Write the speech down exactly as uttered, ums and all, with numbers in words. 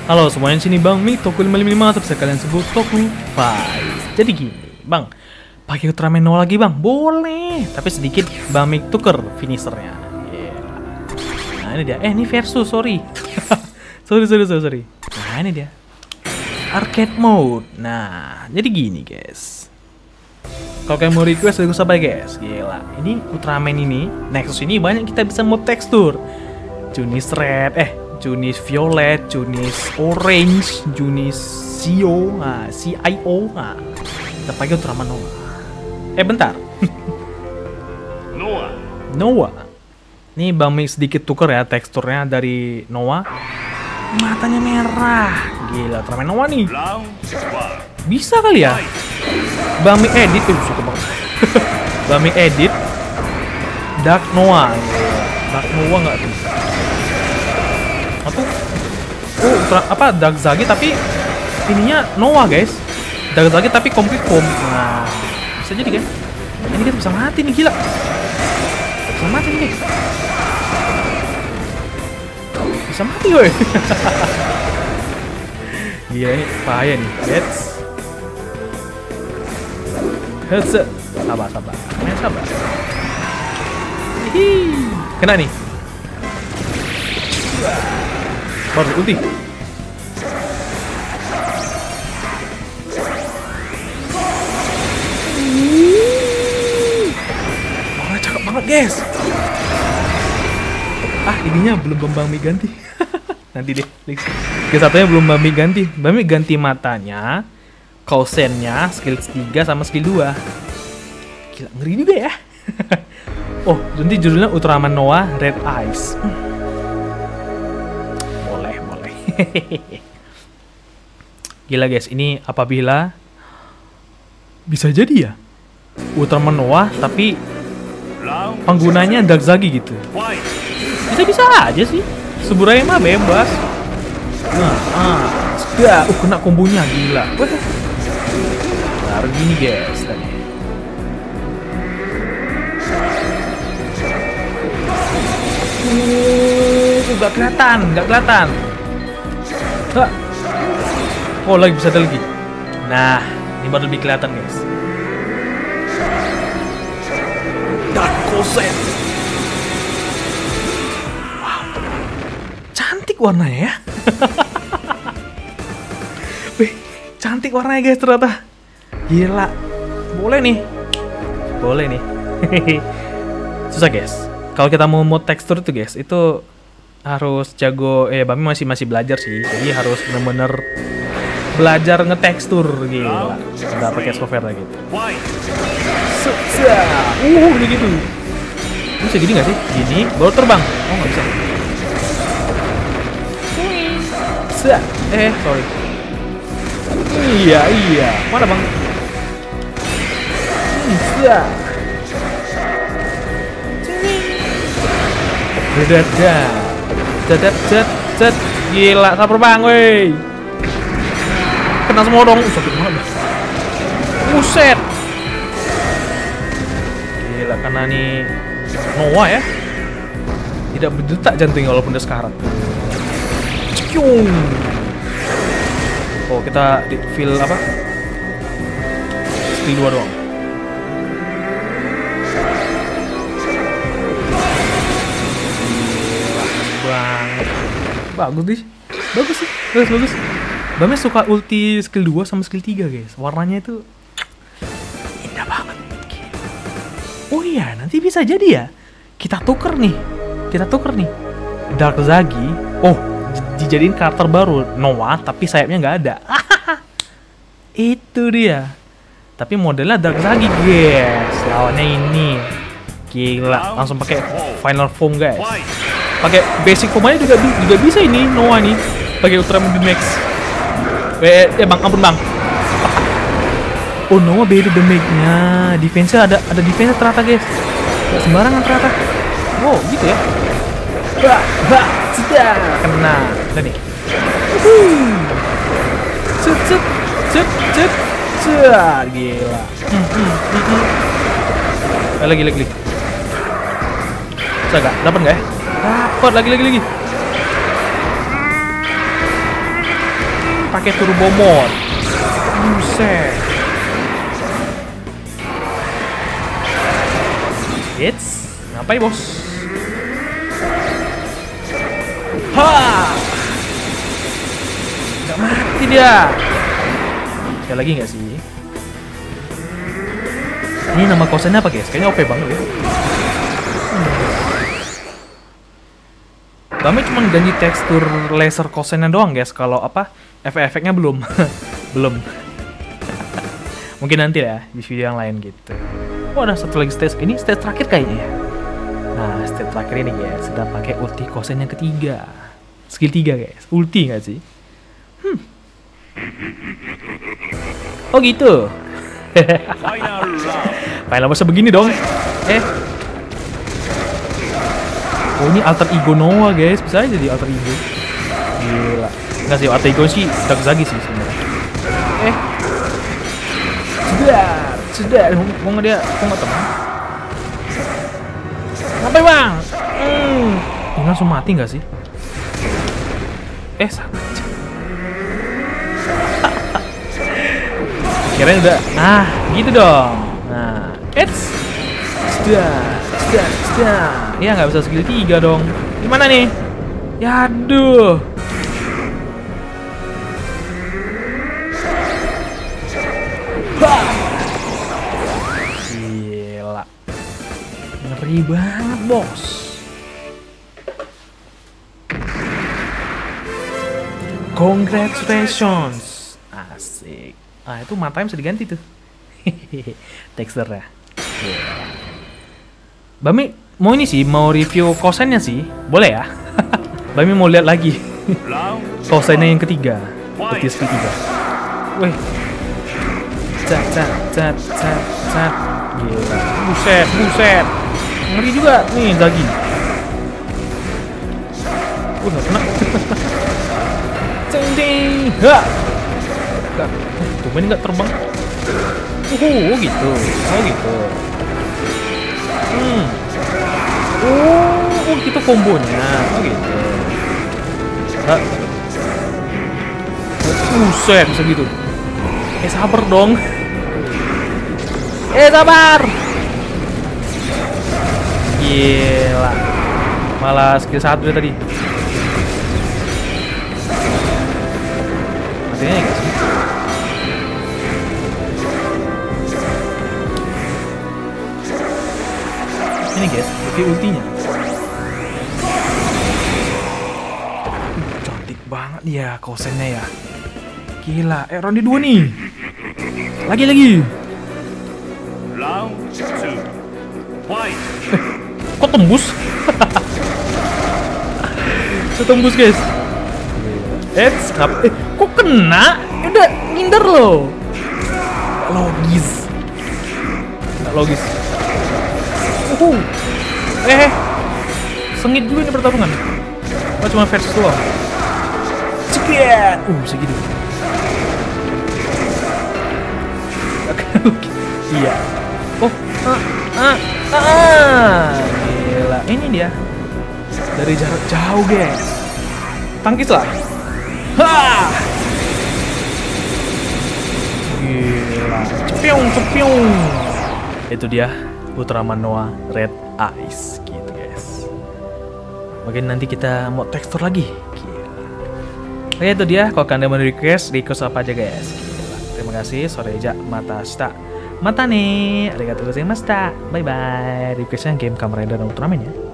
Halo semuanya, sini Bang Mi Toku lima lima lima atau bisa kalian sebut Toku Five. Jadi gini, Bang, pakai Ultraman Noah lagi Bang? Boleh, tapi sedikit Bang Mi tuker finishernya. Yeah. Nah ini dia, eh ini versus, sorry. sorry, sorry, sorry, sorry. Nah ini dia, arcade mode. Nah, jadi gini guys. Kalau kalian mau request, request apa guys? Gila, ini Ultraman ini, Nexus ini banyak kita bisa mod tekstur. Junis Red, eh Junis Violet, Junis Orange, Junis Cio, nah, C I O, nah, kita pakai Ultraman Noah. Eh bentar, Noah. Noah. Nih Bang Mi sedikit tuker ya teksturnya dari Noah. Matanya merah, gila Ultraman Noah nih. Bisa kali ya? Bang Mi edit tuh, suka banget. Bang Mi edit Dark Noah, gila. Dark Noah nggak tuh? Atau oh ultra, apa Dark Zagi tapi ininya Noah guys. Dark Zagi tapi complete form. Nah bisa jadi kan? Ini kan bisa mati nih, gila. Bisa mati nih guys. Bisa mati woi. Gila ini bahaya nih. Let's headset. Sabar sabar. Main sabar. Hihi. Kena nih. Baru ulti. Oh, cakep banget guys. Ah, ininya belum Bang Mi ganti. Nanti deh. Ke satunya belum Bang Mi ganti. Bang Mi ganti matanya, kausennya, skill tiga sama skill dua. Gila, ngeri juga ya. Oh, nanti judulnya Ultraman Noah Red Eyes. Gila guys, ini apabila bisa jadi ya Ultraman Noah tapi penggunanya Dark Zagi gitu. Bisa-bisa aja sih. Sebenarnya mah bebas. Nah, ah, ya, uh, kena kombonya gila. Nah, gini guys tadi. Uh, gak kelihatan, gak kelihatan. Oh lagi bisa ada lagi. Nah ini baru lebih kelihatan guys. Dark Kosen. Wow, cantik warnanya ya. Wih, cantik warnanya guys ternyata. Gila, boleh nih, boleh nih. Susah guys. Kalau kita mau mod tekstur itu guys, itu harus jago, eh Bang Mi masih masih belajar sih, jadi harus bener-bener belajar ngetekstur gila. Nggak pakai software lagi gitu. Uh, udah gitu. Bisa gini nggak sih? Gini, baru terbang. Oh nggak bisa. Sa, eh sorry. Iya iya, mana bang? Sa. Dadah. Cet cet cet, gila, sabar bang, woi. Kena semua dong, sakit banget. Buset. Gila, karena nih Noah ya. Tidak berdetak jantungnya walaupun udah sekarat. Cium. Oh, kita di feel apa? Skill dua doang. Banget. Bagus sih. Bagus sih. Bagus bagus. Bang Mi suka ulti skill dua sama skill tiga guys. Warnanya itu indah banget. Oh iya, nanti bisa jadi ya. Kita tuker nih. Kita tuker nih. Dark Zagi. Oh, dijadiin karakter baru Noah tapi sayapnya nggak ada. Itu dia. Tapi modelnya Dark Zagi guys. Lawannya ini. Gila, langsung pakai final form guys. Pakai basic formanya juga juga bisa ini Noah nih. Pakai Ultraman Max. Eh, eh bang, ampun bang. Oh Noah beda damage-nya. Defense-nya ada ada defense ternyata guys. Gak sembarangan ternyata. Oh gitu ya. Bah, bah, sudah kena. Udah nih. Cet cet cet cet cet. Gila. Hmm, hmm, hmm, hmm. Lagi lagi lagi. Bisa gak? Dapat gak ya? Dapat lagi lagi lagi. pakai turbo mode. Buset. It's ngapain bos? Ha! Gak mati dia. Ada lagi nggak sih? Ini nama kosennya apa guys? Kayaknya O P banget ya. Kami cuma ganti tekstur laser kosennya doang guys. Kalau apa efek-efeknya belum, belum. Mungkin nanti ya di video yang lain gitu. Oh ada satu lagi stage. Ini stage terakhir kayaknya ya. Nah stage terakhir ini guys sudah pakai ulti kosen yang ketiga. Skill tiga guys. Ulti nggak sih? Hmm. Oh gitu. Final masa begini dong. Eh. Oh ini alter ego Noah guys, bisa aja jadi alter ego. Gila. Enggak sih, alter ego sih Darkzagi sih sebenarnya. Eh. Sudah, sudah. Mau nggak dia? Mau nggak teman? Ngapain bang? Hmm. Ini langsung mati nggak sih? Eh sama aja. Kirain udah. Ah, gitu dong. Nah, it's sudah, sudah, sudah. Ya nggak bisa skill tiga dong. Gimana nih? Ya aduh. Gila. Ngeri banget, bos. Congratulations. Asik. Ah, itu matanya bisa diganti tuh. Teksturnya. Yeah. Bami mau ini sih, mau review kosennya sih. Boleh ya? Bami mau lihat lagi. Kosennya yang ketiga. Petis ketiga. Wih. Cat, cat, cat, cat, cat. Gila. Buset, buset. Ngeri juga nih Zagi. Uh, gak kena. Ceng, ceng. Ha. Tuh, ini nggak terbang. Oh gitu, oh gitu. Hmm. Oh, oh gitu kombonya. Oh gitu. Nah. Buset, bisa gitu. Eh sabar dong. Eh sabar. Gila. Malah skill satu dia tadi. Matinya enggak sih? Ini guys, ulti ultinya. Cantik banget ya kosennya ya. Gila, eh ronde dua nih. Lagi lagi. Round two. Fight. Eh, kok tembus? Tembus guys. Eh, kenapa? Eh, kok kena? Udah ngindar loh. Gak logis. Gak logis. Uh, eh, sengit juga ini pertarungan. Oh cuma versus doang. Cepet. Uh, segitu. Iya. Oh, ah, ah, ah. Gila, ini dia. Dari jarak jauh, guys. Tangkis lah. Ha! Gila. Cepiung, cepiung. Itu dia. Ultraman Noah Red Eyes gitu guys. Mungkin nanti kita mau tekstur lagi. Gila. Oke itu dia. Kalau kalian mau request, request apa aja guys. Gila. Terima kasih. Soreja mata shita. Mata nih. Arigatou gozaimashita. Bye bye. Requestnya game Kamen Rider dan Ultraman ya.